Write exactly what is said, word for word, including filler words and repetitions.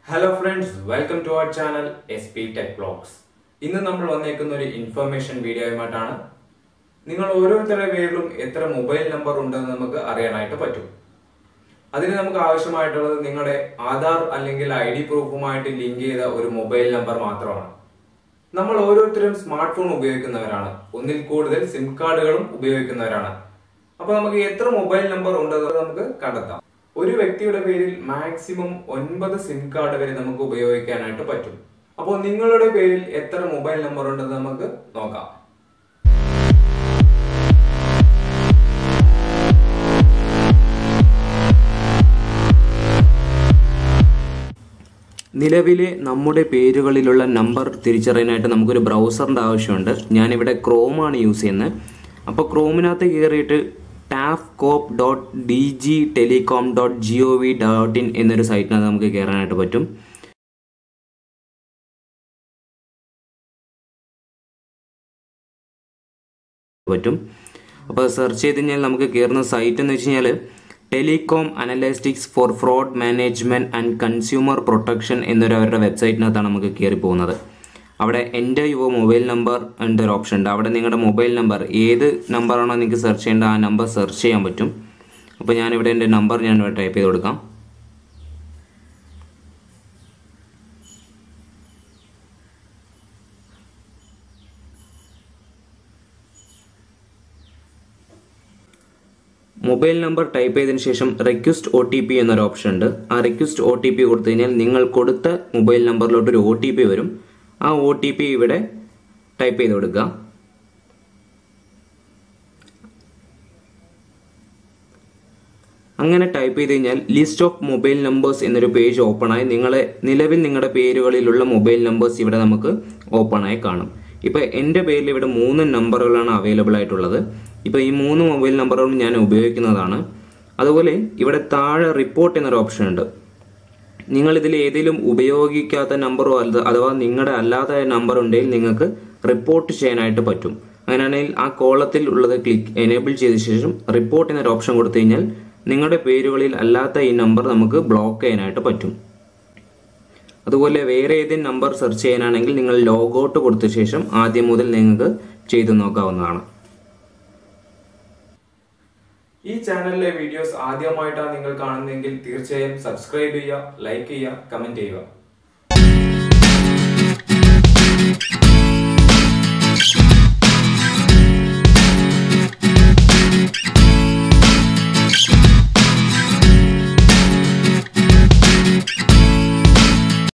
Hello friends, welcome to our channel S P Tech Vlogs. ഇന്ന് നമ്മൾ വന്നേക്കുന്ന ഒരു ഇൻഫർമേഷൻ വീഡിയോയുമായിട്ടാണ്. നിങ്ങൾ ഓരോരുത്തരുടെ പേരിലും എത്ര മൊബൈൽ നമ്പർ ഉണ്ടെന്ന് നമുക്ക് അറിയാനായിട്ട് പറ്റും. അതിന് നമുക്ക് ആവശ്യമായിട്ടുള്ളത് നിങ്ങളുടെ ആധാർ അല്ലെങ്കിൽ ഐ ഡി പ്രൂഫുമായിട്ട് ലിങ്ക് ചെയ്ത ഒരു മൊബൈൽ നമ്പർ മാത്രമാണ്. നമ്മൾ ഓരോരുത്തരും സ്മാർട്ട് ഫോൺ ഉപയോഗിക്കുന്നവരാണ്. ഒന്നിൽ കൂടുതൽ സിം കാർഡുകളും ഉപയോഗിക്കുന്നവരാണ്. അപ്പോൾ നമുക്ക് എത്ര മൊബൈൽ നമ്പർ ഉണ്ടെന്ന് നമുക്ക് കണ്ടെത്താം. ഒരു വ്യക്തിയുടെ പേരിൽ മാക്സിമം ഒൻപത് സിം കാർഡ് വരെ നമുക്ക് ഉപയോഗിക്കാനായിട്ട് പറ്റും. അപ്പോൾ നിങ്ങളുടെ പേരിൽ എത്ര മൊബൈൽ നമ്പർ ഉണ്ടെന്ന് നമുക്ക് നോക്കാം. നിലവിലെ നമ്മുടെ പേരുകളിലുള്ള നമ്പർ തിരിച്ചറിയാനായിട്ട് നമുക്കൊരു ബ്രൗസറിന്റെ ആവശ്യമുണ്ട്. ഞാനിവിടെ ക്രോമാണ് യൂസ് ചെയ്യുന്നത്. അപ്പോൾ ക്രോമിനകത്ത് കയറിയിട്ട് tafcop dot D G telecom dot G O V dot in എന്നൊരു സൈറ്റിനകത്ത് നമുക്ക് കയറാനായിട്ട് പറ്റും. പറ്റും അപ്പോൾ സെർച്ച് ചെയ്ത് കഴിഞ്ഞാൽ നമുക്ക് കയറുന്ന സൈറ്റ് എന്ന് വെച്ച് കഴിഞ്ഞാൽ telecom analytics for fraud management and consumer protection എന്നൊരു അവരുടെ വെബ്സൈറ്റിനകത്താണ് നമുക്ക് കയറി പോകുന്നത്. അവിടെ എൻ്റെ യുവ മൊബൈൽ നമ്പർ എന്നൊരു ഓപ്ഷൻ ഉണ്ട്. അവിടെ നിങ്ങളുടെ മൊബൈൽ നമ്പർ ഏത് നമ്പറാണോ നിങ്ങൾക്ക് സെർച്ച് ചെയ്യേണ്ടത് ആ നമ്പർ സെർച്ച് ചെയ്യാൻ പറ്റും. അപ്പോൾ ഞാനിവിടെ എൻ്റെ നമ്പർ ഞാൻ ടൈപ്പ് ചെയ്ത് കൊടുക്കാം. മൊബൈൽ നമ്പർ ടൈപ്പ് ചെയ്തതിനു ശേഷം റിക്വസ്റ്റ് ഒ ടി പി എന്നൊരു ഓപ്ഷൻ ഉണ്ട്. ആ റിക്വസ്റ്റ് ഒ ടി പി കൊടുത്തു കഴിഞ്ഞാൽ നിങ്ങൾ കൊടുത്ത മൊബൈൽ നമ്പറിലോട്ട് ഒരു ഒ ടി പി വരും. ആ ഒ ടി പി ഇവിടെ ടൈപ്പ് ചെയ്ത് കൊടുക്കുക. അങ്ങനെ ടൈപ്പ് ചെയ്ത് കഴിഞ്ഞാൽ ലിസ്റ്റ് ഓഫ് മൊബൈൽ നമ്പേഴ്സ് എന്നൊരു പേജ് ഓപ്പൺ ആയി നിങ്ങളെ നിലവിൽ നിങ്ങളുടെ പേരുകളിലുള്ള മൊബൈൽ നമ്പേഴ്സ് ഇവിടെ നമുക്ക് ഓപ്പൺ ആയി കാണും. ഇപ്പൊ എൻ്റെ പേരിൽ ഇവിടെ മൂന്ന് നമ്പറുകളാണ് അവൈലബിൾ ആയിട്ടുള്ളത്. ഇപ്പൊ ഈ മൂന്ന് മൊബൈൽ നമ്പറുകളും ഞാൻ ഉപയോഗിക്കുന്നതാണ്. അതുപോലെ ഇവിടെ താഴെ റിപ്പോർട്ട് എന്നൊരു ഓപ്ഷൻ ഉണ്ട്. നിങ്ങൾ ഇതിൽ ഏതെങ്കിലും ഉപയോഗിക്കാത്ത നമ്പറോ അഥവാ നിങ്ങളുടെ അല്ലാത്ത നമ്പർ ഉണ്ടെങ്കിൽ നിങ്ങൾക്ക് റിപ്പോർട്ട് ചെയ്യാനായിട്ട് പറ്റും. അങ്ങനെയാണെങ്കിൽ ആ കോളത്തിൽ ഉള്ളത് ക്ലിക്ക് എനേബിൾ ചെയ്ത ശേഷം റിപ്പോർട്ട് എന്നൊരു ഓപ്ഷൻ കൊടുത്തു കഴിഞ്ഞാൽ നിങ്ങളുടെ പേരുകളിൽ അല്ലാത്ത ഈ നമ്പർ നമുക്ക് ബ്ലോക്ക് ചെയ്യാനായിട്ട് പറ്റും. അതുപോലെ വേറെ ഏതെങ്കിലും നമ്പർ സെർച്ച് ചെയ്യാനാണെങ്കിൽ നിങ്ങൾ ലോഗൗട്ട് കൊടുത്ത ശേഷം ആദ്യം മുതൽ നിങ്ങൾക്ക് ചെയ്തു നോക്കാവുന്നതാണ്. ഈ ചാനലിലെ വീഡിയോസ് ആദ്യമായിട്ടാണ് നിങ്ങൾ കാണുന്നതെങ്കിൽ തീർച്ചയായും സബ്സ്ക്രൈബ് ചെയ്യുക, ലൈക്ക് ചെയ്യുക, കമന്റ് ചെയ്യുക.